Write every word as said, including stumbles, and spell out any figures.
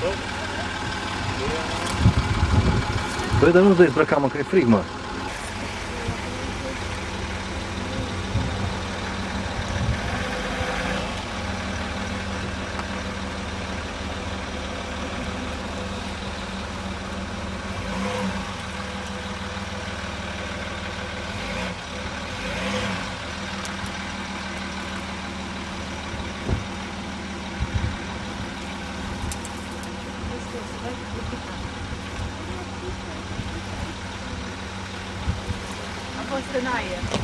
Păi, dar nu te îmbrăca, mă, că e frig, mă. A fost în aer.